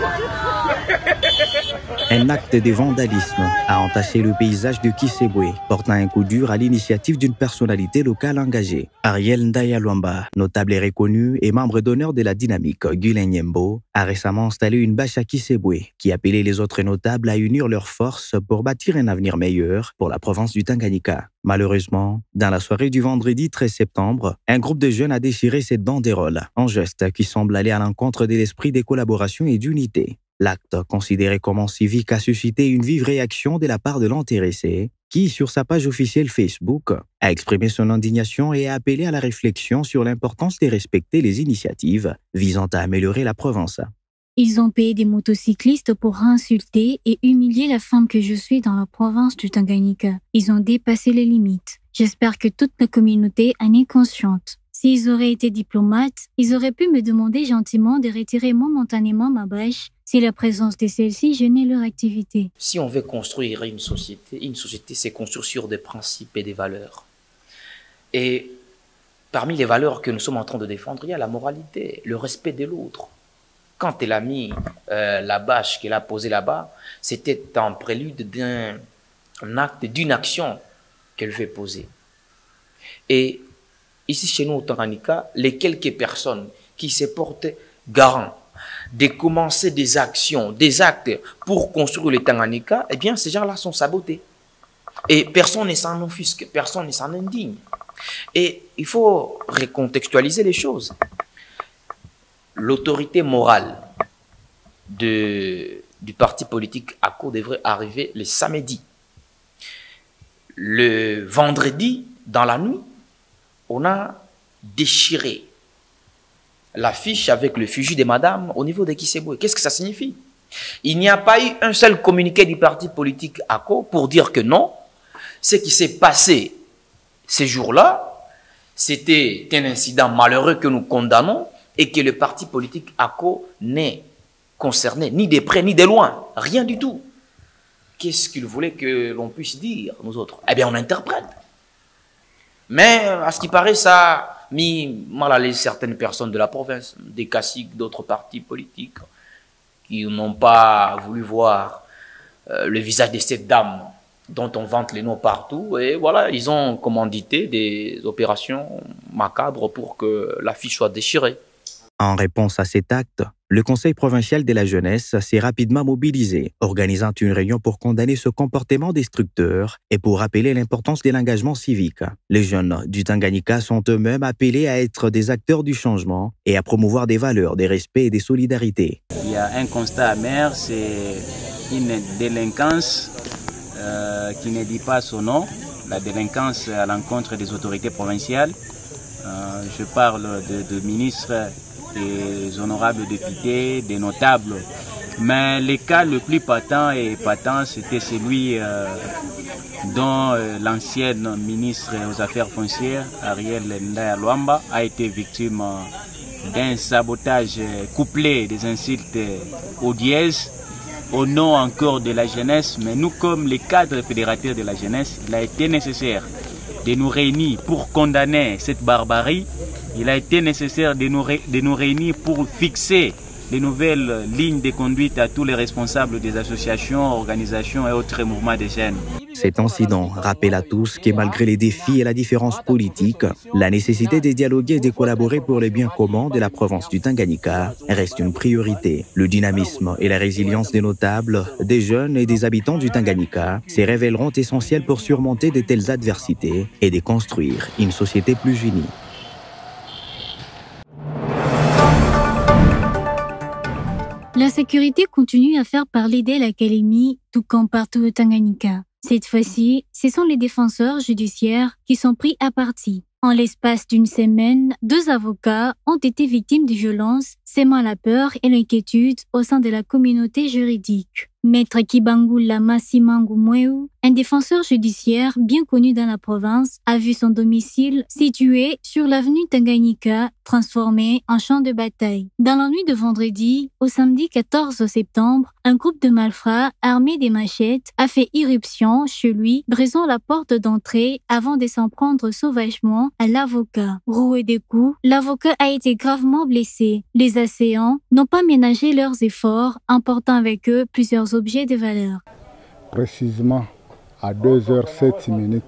Un acte de vandalisme a entaché le paysage de Kisebwe, portant un coup dur à l'initiative d'une personnalité locale engagée. Ariel Ndayalwamba, notable et reconnu et membre d'honneur de la dynamique Gulenyembo, a récemment installé une bâche à Kisebwe qui appelait les autres notables à unir leurs forces pour bâtir un avenir meilleur pour la province du Tanganyika. Malheureusement, dans la soirée du vendredi 13 septembre, un groupe de jeunes a déchiré cette banderole, en geste qui semble aller à l'encontre de l'esprit de collaboration et d'unité. L'acte, considéré comme civique, a suscité une vive réaction de la part de l'intéressé, qui, sur sa page officielle Facebook, a exprimé son indignation et a appelé à la réflexion sur l'importance de respecter les initiatives visant à améliorer la province. Ils ont payé des motocyclistes pour insulter et humilier la femme que je suis dans la province du Tanganyika. Ils ont dépassé les limites. J'espère que toute la communauté en est consciente. S'ils auraient été diplomates, ils auraient pu me demander gentiment de retirer momentanément ma bâche si la présence de celle-ci gênait leur activité. Si on veut construire une société c'est construire sur des principes et des valeurs. Et parmi les valeurs que nous sommes en train de défendre, il y a la moralité, le respect de l'autre. Quand elle a mis la bâche qu'elle a posée là-bas, c'était en prélude d'un acte, d'une action qu'elle veut poser. Et ici, chez nous, au Tanganyika, les quelques personnes qui se portent garant de commencer des actions, des actes pour construire le Tanganyika, eh bien, ces gens-là sont sabotés. Et personne ne s'en offusque, personne ne s'en indigne. Et il faut recontextualiser les choses. L'autorité morale du parti politique ACO devrait arriver le samedi. Le vendredi, dans la nuit, on a déchiré l'affiche avec le fusil de madame au niveau de Kisebwe. Qu'est-ce que ça signifie? Il n'y a pas eu un seul communiqué du parti politique ACO pour dire que non, ce qui s'est passé ces jours-là, c'était un incident malheureux que nous condamnons et que le parti politique ACO n'est concerné ni de près ni de loin, rien du tout. Qu'est-ce qu'il voulait que l'on puisse dire, nous autres? Eh bien, on interprète. Mais, à ce qui paraît, ça a mis mal à l'aise certaines personnes de la province, des caciques d'autres partis politiques, qui n'ont pas voulu voir le visage de cette dame dont on vante les noms partout. Et voilà, ils ont commandité des opérations macabres pour que l'affiche soit déchirée. En réponse à cet acte, le Conseil provincial de la jeunesse s'est rapidement mobilisé, organisant une réunion pour condamner ce comportement destructeur et pour rappeler l'importance de l'engagement civique. Les jeunes du Tanganyika sont eux-mêmes appelés à être des acteurs du changement et à promouvoir des valeurs, des respects et des solidarités. Il y a un constat amer, c'est une délinquance qui ne dit pas son nom, la délinquance à l'encontre des autorités provinciales. Je parle de ministres, des honorables députés, des notables. Mais le cas le plus patent, c'était celui dont l'ancienne ministre aux Affaires foncières, Ariel Ndayalwamba, a été victime d'un sabotage couplé des insultes odieuses au nom encore de la jeunesse. Mais nous, comme les cadres fédérateurs de la jeunesse, il a été nécessaire de nous réunir pour condamner cette barbarie. Il a été nécessaire de nous réunir pour fixer les nouvelles lignes de conduite à tous les responsables des associations, organisations et autres mouvements de jeunes. Cet incident rappelle à tous que malgré les défis et la différence politique, la nécessité de dialoguer et de collaborer pour le bien commun de la province du Tanganyika reste une priorité. Le dynamisme et la résilience des notables, des jeunes et des habitants du Tanganyika se révéleront essentiels pour surmonter de telles adversités et de construire une société plus unie. La sécurité continue à faire parler d'elle à Kalemi, tout comme partout au Tanganyika. Cette fois-ci, ce sont les défenseurs judiciaires qui sont pris à partie. En l'espace d'une semaine, 2 avocats ont été victimes de violences, sémant la peur et l'inquiétude au sein de la communauté juridique. Maître Kibangula Massimangu Mweu, un défenseur judiciaire bien connu dans la province, a vu son domicile situé sur l'avenue Tanganyika transformé en champ de bataille. Dans la nuit de vendredi au samedi 14 septembre, un groupe de malfrats armés des machettes a fait irruption chez lui, brisant la porte d'entrée avant de s'en prendre sauvagement à l'avocat. Roué de coups, l'avocat a été gravement blessé. Les assaillants n'ont pas ménagé leurs efforts, emportant avec eux plusieurs objets de valeur. Précisément à 2h07,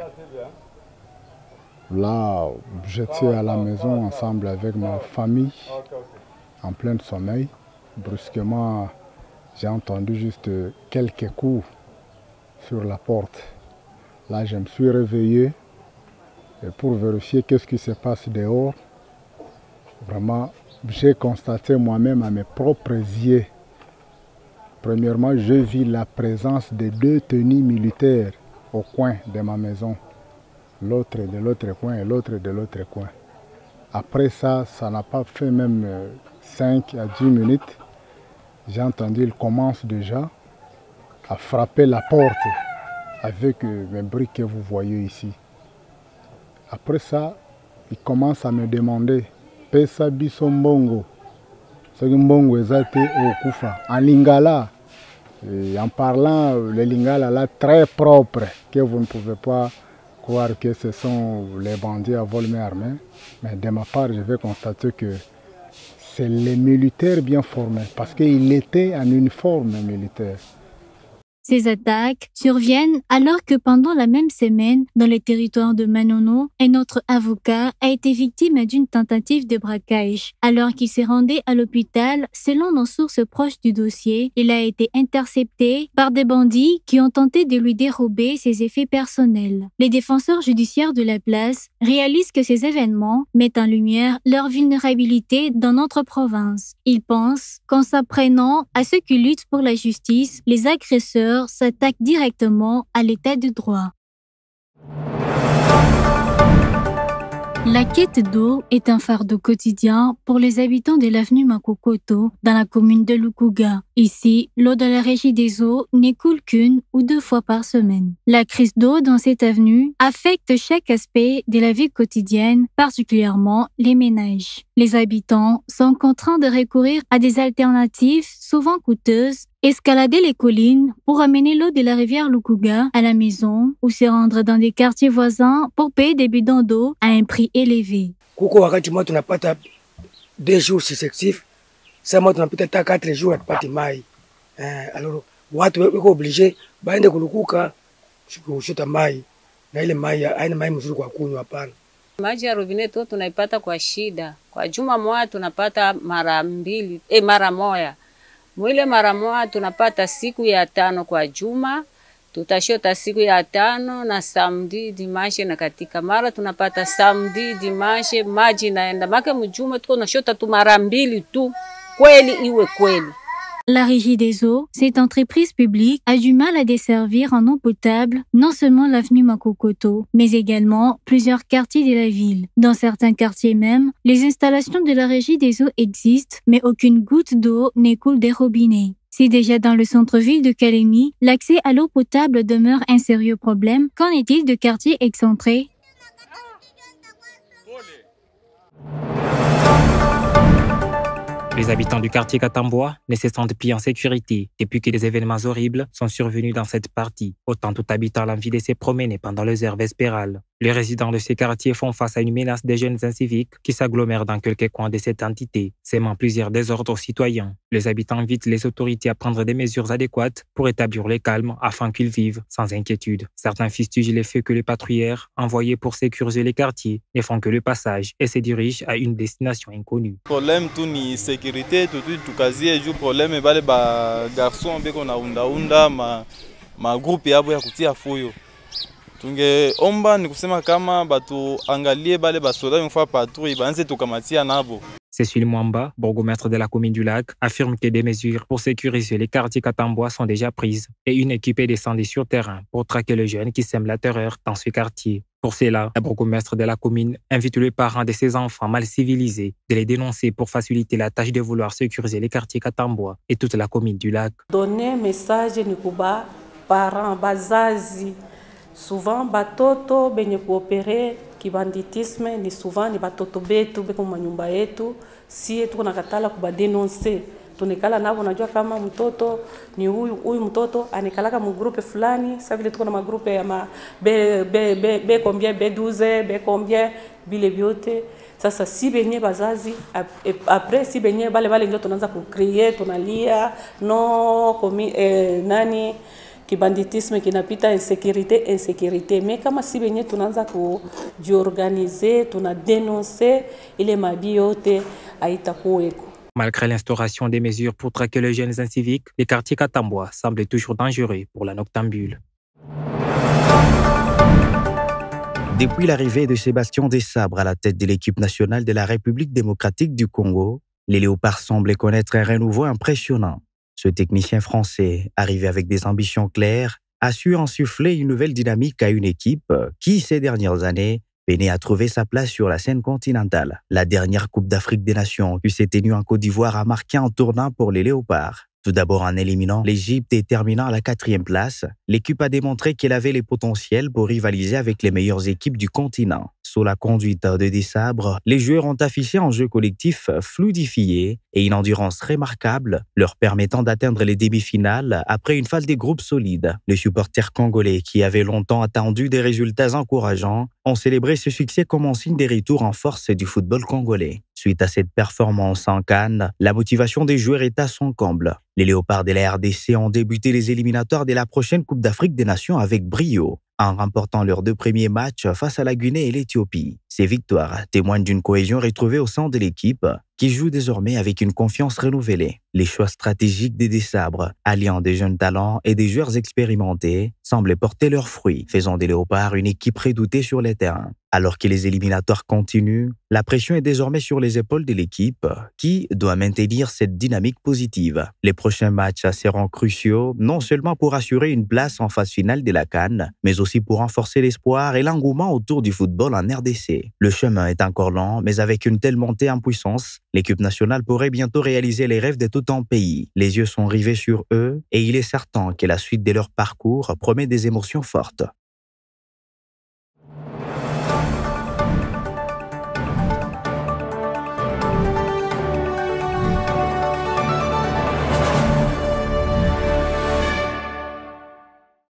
là, j'étais à la maison ensemble avec ma famille, en plein sommeil. Brusquement, j'ai entendu juste quelques coups sur la porte. Là, je me suis réveillé et pour vérifier qu'est-ce qui se passe dehors. Vraiment, j'ai constaté moi-même à mes propres yeux. Premièrement, je vis la présence de 2 tenues militaires au coin de ma maison. L'autre de l'autre coin et l'autre de l'autre coin. Après ça, ça n'a pas fait même 5 à 10 minutes. J'ai entendu, il commence déjà à frapper la porte avec mes briques que vous voyez ici. Après ça, il commence à me demander « Pesa biso mbongo ». Ce mbongo ezate okufa en lingala. Et en parlant le lingala là très propre, que vous ne pouvez pas croire que ce sont les bandits à vol main armée. Mais de ma part, je vais constater que c'est les militaires bien formés, parce qu'il était en uniforme militaire. Ces attaques surviennent alors que pendant la même semaine, dans le territoire de Manono, un autre avocat a été victime d'une tentative de braquage. Alors qu'il s'est rendu à l'hôpital, selon nos sources proches du dossier, il a été intercepté par des bandits qui ont tenté de lui dérober ses effets personnels. Les défenseurs judiciaires de la place réalisent que ces événements mettent en lumière leur vulnérabilité dans notre province. Ils pensent qu'en s'apprenant à ceux qui luttent pour la justice, les agresseurs s'attaquent directement à l'état de droit. La quête d'eau est un fardeau quotidien pour les habitants de l'avenue Makokoto dans la commune de Lukuga. Ici, l'eau de la régie des eaux n'écoule qu'une ou 2 fois par semaine. La crise d'eau dans cette avenue affecte chaque aspect de la vie quotidienne, particulièrement les ménages. Les habitants sont contraints de recourir à des alternatives souvent coûteuses, escalader les collines pour amener l'eau de la rivière Lukuga à la maison ou se rendre dans des quartiers voisins pour payer des bidons d'eau à un prix élevé. Kuko wakati mwa tunapata 2 jours successifs, ça mwa tunapita ta 4 jours atupati mai. Alors watu weko obligé baende kulukuka kushota mai na ile mai haina mai mzuri kwa kunywa hapana. Maji ya robinet tu tunaipata kwa shida. Kwa juma moja tunapata mara 2, mara moja. Mwile mara moja tunapata siku ya 5 kwa juma, tutashota siku ya 5 na samedi dimanche na katika mara tunapata samedi dimanche maji naenda make mjuma tuko na shota tu mara 2 tu, kweli iwe kweli. La Régie des eaux, cette entreprise publique, a du mal à desservir en eau potable non seulement l'avenue Makokoto, mais également plusieurs quartiers de la ville. Dans certains quartiers même, les installations de la Régie des eaux existent, mais aucune goutte d'eau n'écoule des robinets. Si déjà dans le centre-ville de Kalemi, l'accès à l'eau potable demeure un sérieux problème, qu'en est-il de quartiers excentrés? Les habitants du quartier Katamboa ne se sentent plus en sécurité depuis que des événements horribles sont survenus dans cette partie. Autant tout habitant a l'envie de se promener pendant les heures vespérales. Les résidents de ces quartiers font face à une menace des jeunes inciviques qui s'agglomèrent dans quelques coins de cette entité, sémant plusieurs désordres aux citoyens. Les habitants invitent les autorités à prendre des mesures adéquates pour établir le calme afin qu'ils vivent sans inquiétude. Certains fustigent le fait que les patrouilleurs envoyés pour sécuriser les quartiers ne font que le passage et se dirigent à une destination inconnue. Problème tout ni sécurité tout tukazie juu problème bale ba garçon beko na unda ma groupe yabo ya kutia fuyo. Tungeomba ni kusema kama batu angalie bale basoda mfa patrouille banze tukamatia nabo. Cécile Mwamba, bourgmestre de la commune du Lac, affirme que des mesures pour sécuriser les quartiers Katamboa sont déjà prises et une équipe est descendue sur terrain pour traquer les jeunes qui sèment la terreur dans ce quartier. Pour cela, la bourgmestre de la commune invite les parents de ces enfants mal civilisés de les dénoncer pour faciliter la tâche de vouloir sécuriser les quartiers Katambwa et toute la commune du lac. Donner message ni kuba parents bazazi souvent batoto benye kuopere kibanditisme ni souvent ni batoto betu beko manyumba yetu si tuko nakatala kubadenonse tunekala nabo najua kama mtoto ni huyu mtoto anekalaka mu groupe fulani sasa vile tuko na magrupe ya be combien B12 be combien bile vyote sasa si benye bazazi après si benye bale ndio tunaanza kucreate tunalia no nani kibanditisme kinapita insécurité mais kama si benye tunaanza kujiorganiser tunadenoncer ile mabi yote haitakuweko. Malgré l'instauration des mesures pour traquer les jeunes inciviques, les quartiers Katambwa semblent toujours dangereux pour la noctambule. Depuis l'arrivée de Sébastien Desabre à la tête de l'équipe nationale de la République démocratique du Congo, les Léopards semblaient connaître un renouveau impressionnant. Ce technicien français, arrivé avec des ambitions claires, a su insuffler une nouvelle dynamique à une équipe qui, ces dernières années, peinait à trouver sa place sur la scène continentale. La dernière Coupe d'Afrique des Nations qui s'est tenue en Côte d'Ivoire a marqué un tournant pour les Léopards. Tout d'abord en éliminant l'Égypte et terminant à la 4e place, l'équipe a démontré qu'elle avait les potentiels pour rivaliser avec les meilleures équipes du continent. Sous la conduite de Desabre, les joueurs ont affiché un jeu collectif fluidifié et une endurance remarquable, leur permettant d'atteindre les demi-finales après une phase des groupes solides. Les supporters congolais, qui avaient longtemps attendu des résultats encourageants, ont célébré ce succès comme un signe des retours en force du football congolais. Suite à cette performance en CAN, la motivation des joueurs est à son comble. Les Léopards de la RDC ont débuté les éliminatoires de la prochaine Coupe d'Afrique des Nations avec brio, en remportant leurs 2 premiers matchs face à la Guinée et l'Éthiopie. Ces victoires témoignent d'une cohésion retrouvée au sein de l'équipe, qui joue désormais avec une confiance renouvelée. Les choix stratégiques des Desabre, alliant des jeunes talents et des joueurs expérimentés, semblent porter leurs fruits, faisant des Léopards une équipe redoutée sur les terrains. Alors que les éliminatoires continuent, la pression est désormais sur les épaules de l'équipe, qui doit maintenir cette dynamique positive. Les prochains matchs seront cruciaux, non seulement pour assurer une place en phase finale de la CAN, mais aussi pour renforcer l'espoir et l'engouement autour du football en RDC. Le chemin est encore long, mais avec une telle montée en puissance, l'équipe nationale pourrait bientôt réaliser les rêves de tout un pays. Les yeux sont rivés sur eux et il est certain que la suite de leur parcours promet des émotions fortes.